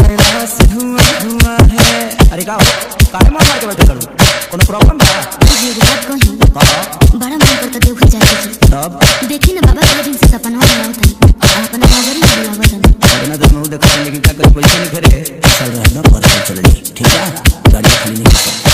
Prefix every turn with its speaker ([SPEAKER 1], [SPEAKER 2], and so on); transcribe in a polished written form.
[SPEAKER 1] कैलाश धुआं धुआं है। अरे का काहे मार मार के बैठे करू? कोनो प्रॉब्लम बा?
[SPEAKER 2] ये बात कही बड़ा मन करता देखे जाए जी।
[SPEAKER 1] तब
[SPEAKER 2] देखी ना बाबा के दिन से सपना में आवत है अपना नजर ही बुलावत है।
[SPEAKER 1] अपना तो मुंह देखा लेकिन क्या कोई पैसे नहीं करे चल रहा है ना पर चल जी ठीक है गाड़ी खाली नहीं